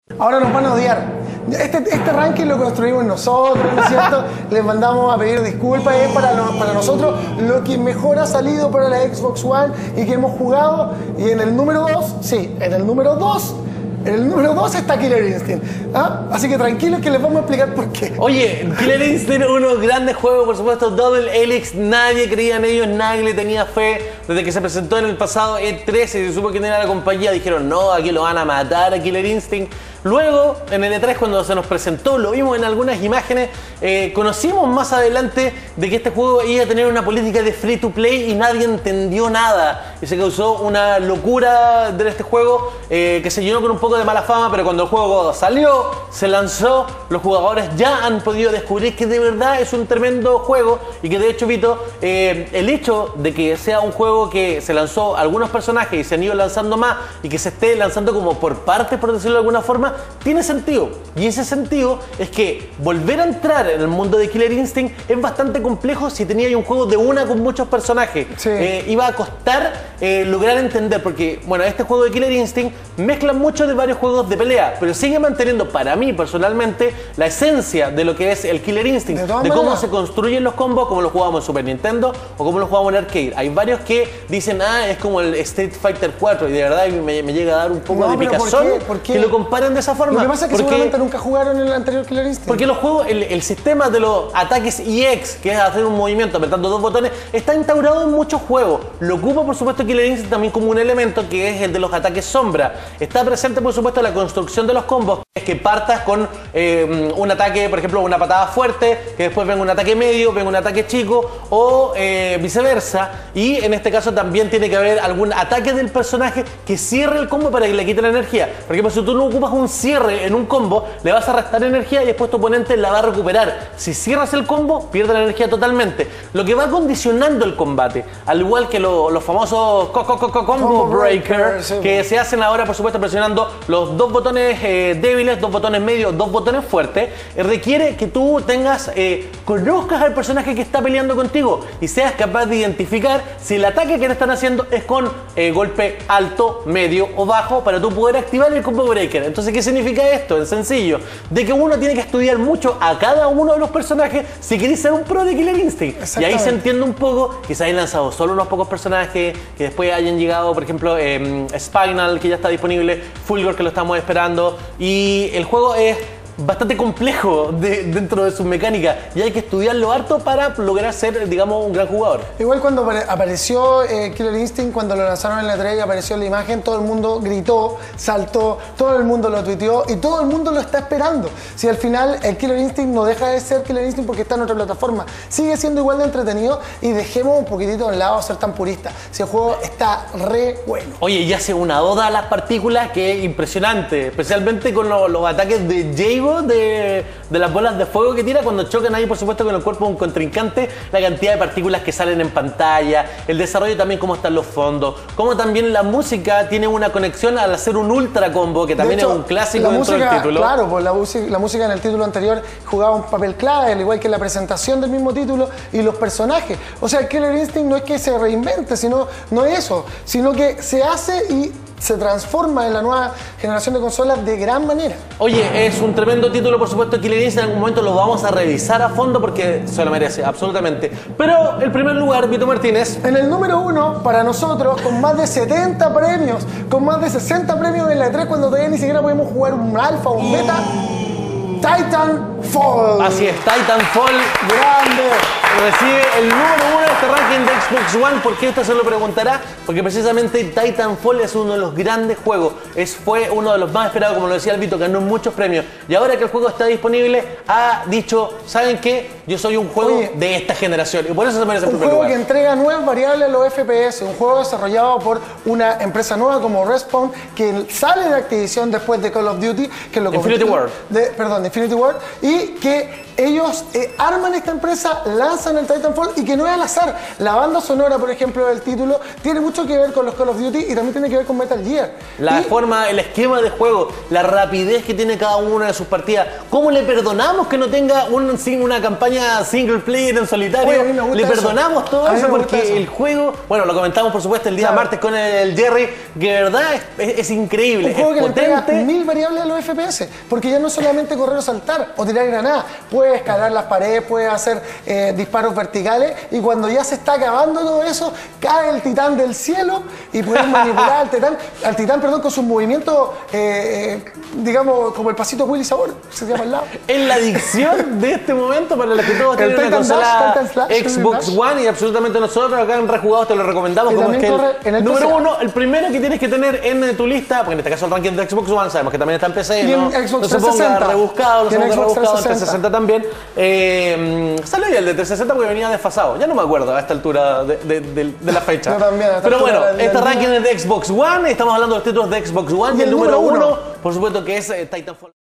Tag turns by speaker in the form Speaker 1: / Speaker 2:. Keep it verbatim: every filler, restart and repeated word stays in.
Speaker 1: Ahora nos van a odiar. Este, este ranking lo construimos nosotros, ¿no es cierto? Les mandamos a pedir disculpas. Es para, lo, para nosotros lo que mejor ha salido para la Xbox One y que hemos jugado. Y en el número dos, sí, en el número dos, en el número dos está Killer Instinct. ¿Ah? Así que tranquilos que les vamos a explicar por qué.
Speaker 2: Oye, Killer Instinct, unos grandes juegos, por supuesto, Double Helix, nadie creía en ellos, nadie le tenía fe. Desde que se presentó en el pasado E tres y se supo quién era la compañía, dijeron, no, aquí lo van a matar a Killer Instinct. Luego, en el E tres, cuando se nos presentó, lo vimos en algunas imágenes, eh, conocimos más adelante de que este juego iba a tener una política de free to play y nadie entendió nada. Y se causó una locura de este juego eh, que se llenó con un poco de mala fama, pero cuando el juego salió, se lanzó, los jugadores ya han podido descubrir que de verdad es un tremendo juego y que de hecho, Vito, eh, el hecho de que sea un juego que se lanzó algunos personajes y se han ido lanzando más y que se esté lanzando como por partes, por decirlo de alguna forma, tiene sentido. Y ese sentido es que volver a entrar en el mundo de Killer Instinct es bastante complejo si tenía un juego de una con muchos personajes.
Speaker 1: Sí.
Speaker 2: Eh, iba a costar eh, lograr entender, porque, bueno, este juego de Killer Instinct mezcla mucho de varios juegos de pelea, pero sigue manteniendo, para mí personalmente, la esencia de lo que es el Killer Instinct, de, de cómo se construyen los combos, como lo jugábamos en Super Nintendo o como lo jugábamos en arcade. Hay varios que dicen, ah, es como el Street Fighter cuatro, y de verdad me, me llega a dar un poco no, de picazón ¿por qué? ¿Por qué? Que lo comparen de esa forma.
Speaker 1: Lo que pasa es que porque, seguramente nunca jugaron en el anterior Killer Instinct.
Speaker 2: Porque los juegos, el, el sistema de los ataques E X, que es hacer un movimiento apretando dos botones, está instaurado en muchos juegos. Lo ocupa, por supuesto, Killer Instinct también como un elemento que es el de los ataques sombra. Está presente, por supuesto, la construcción de los combos, que es que partas con eh, un ataque, por ejemplo, una patada fuerte, que después venga un ataque medio, venga un ataque chico, o eh, viceversa. Y en este caso también tiene que haber algún ataque del personaje que cierre el combo para que le quite la energía. Porque pues, si tú no ocupas un cierre en un combo, le vas a restar energía y después tu oponente la va a recuperar. Si cierras el combo, pierde la energía totalmente. Lo que va condicionando el combate, al igual que lo, los famosos co co co co combo, combo breaker, breaker sí, que sí. se hacen ahora, por supuesto, presionando los dos botones eh, débiles, dos botones medios, dos botones fuertes, eh, requiere que tú tengas, eh, conozcas al personaje que está peleando contigo y seas capaz de identificar si el ataque que te están haciendo es con eh, golpe alto, medio o bajo, para tú poder activar el combo breaker. Entonces, ¿qué significa esto? Es sencillo, de que uno tiene que estudiar mucho a cada uno de los personajes si queréis ser un pro de Killer Instinct. Y ahí se entiende un poco que se hayan lanzado solo unos pocos personajes, que después hayan llegado, por ejemplo, eh, Spinal, que ya está disponible, Fulgor, que lo estamos esperando, y el juego es bastante complejo de, dentro de sus mecánicas y hay que estudiarlo harto para lograr ser, digamos, un gran jugador.
Speaker 1: Igual cuando apareció eh, Killer Instinct, cuando lo lanzaron en la E tres y apareció la imagen, todo el mundo gritó, saltó, todo el mundo lo tuiteó y todo el mundo lo está esperando. Si al final el Killer Instinct no deja de ser Killer Instinct porque está en otra plataforma, sigue siendo igual de entretenido y dejemos un poquitito de un lado ser tan purista. Si el juego está re bueno.
Speaker 2: Oye, y hace una oda a las partículas que es impresionante, especialmente con lo, los ataques de Jago. De, de las bolas de fuego que tira cuando chocan ahí, por supuesto, con el cuerpo de un contrincante, la cantidad de partículas que salen en pantalla, el desarrollo también, cómo están los fondos, cómo también la música tiene una conexión al hacer un ultra combo, que también de hecho, es un clásico dentro música, del título.
Speaker 1: Claro, pues la, la música en el título anterior jugaba un papel clave, al igual que la presentación del mismo título y los personajes. O sea, el Killer Instinct no es que se reinvente, sino no es eso, sino que se hace y se transforma en la nueva generación de consolas de gran manera.
Speaker 2: Oye, es un tremendo título, por supuesto, Killer Instinct. En algún momento lo vamos a revisar a fondo porque se lo merece, absolutamente. Pero el primer lugar, Vito Martínez.
Speaker 1: En el número uno, para nosotros, con más de setenta premios, con más de sesenta premios en la E tres, cuando todavía ni siquiera podemos jugar un alfa o un beta, Titanfall.
Speaker 2: Así es, Titanfall.
Speaker 1: Grande.
Speaker 2: Recibe el número uno de este ranking de Xbox One. ¿Por qué? Esto se lo preguntará. Porque precisamente Titanfall es uno de los grandes juegos. Es, fue uno de los más esperados, como lo decía el Vito, ganó muchos premios. Y ahora que el juego está disponible, ha dicho, ¿saben qué? Yo soy un juego Oye, de esta generación. Y por eso se merece el primer lugar.
Speaker 1: Un juego que entrega nuevas variables a los F P S. Un juego desarrollado por una empresa nueva como Respawn, que sale de Activision después de Call of Duty. Que lo
Speaker 2: Infinity War.
Speaker 1: De, perdón, Infinity War. Y que ellos eh, arman esta empresa, lanzan pasa en el Titanfall y que no es al azar. La banda sonora, por ejemplo, del título, tiene mucho que ver con los Call of Duty y también tiene que ver con Metal Gear.
Speaker 2: La
Speaker 1: y,
Speaker 2: forma, el esquema de juego, la rapidez que tiene cada una de sus partidas. ¿Cómo le perdonamos que no tenga un, una campaña single player en solitario?
Speaker 1: Oye, a mí me gusta
Speaker 2: le
Speaker 1: eso.
Speaker 2: perdonamos todo
Speaker 1: A mí
Speaker 2: eso
Speaker 1: me gusta
Speaker 2: porque
Speaker 1: eso.
Speaker 2: el juego, bueno, lo comentamos por supuesto el día
Speaker 1: Claro.
Speaker 2: martes con el Jerry, que de verdad es, es, es increíble,
Speaker 1: un juego
Speaker 2: es
Speaker 1: que le entrega
Speaker 2: potente.
Speaker 1: mil variables a los F P S, porque ya no es solamente correr o saltar o tirar granadas, puedes escalar las paredes, puedes hacer eh, disparos verticales y cuando ya se está acabando todo eso, cae el titán del cielo y puedes manipular al titán, al titán perdón, con sus movimientos, eh, eh, digamos, como el pasito Willy Sabor, se llama al lado.
Speaker 2: Es la adicción de este momento para los que todos
Speaker 1: El
Speaker 2: tienen una
Speaker 1: Titan
Speaker 2: consola
Speaker 1: Dash, Titan Slash,
Speaker 2: Xbox
Speaker 1: Dash.
Speaker 2: One y absolutamente nosotros acá en Rejugados te lo recomendamos
Speaker 1: Y
Speaker 2: como es
Speaker 1: también
Speaker 2: que
Speaker 1: corre en el
Speaker 2: número
Speaker 1: P C.
Speaker 2: uno, el primero que tienes que tener en tu lista, porque en este caso el ranking de Xbox One, sabemos que también está en P C,
Speaker 1: Y en
Speaker 2: no,
Speaker 1: Xbox
Speaker 2: no se ponga
Speaker 1: trescientos sesenta.
Speaker 2: rebuscado, no se
Speaker 1: Tiene
Speaker 2: ponga
Speaker 1: Xbox
Speaker 2: rebuscado en
Speaker 1: trescientos sesenta
Speaker 2: trescientos sesenta también. Eh, salió ya el de trescientos sesenta porque venía desfasado, ya no me acuerdo a esta altura de, de, de, de la fecha.
Speaker 1: Yo también, a esta
Speaker 2: Pero
Speaker 1: altura
Speaker 2: bueno,
Speaker 1: del-
Speaker 2: este
Speaker 1: del
Speaker 2: ranking
Speaker 1: día.
Speaker 2: es de Xbox One, estamos hablando de los títulos de Xbox One y,
Speaker 1: Y
Speaker 2: el
Speaker 1: el
Speaker 2: número
Speaker 1: número
Speaker 2: uno,
Speaker 1: uno.
Speaker 2: por supuesto que es eh, Titanfall.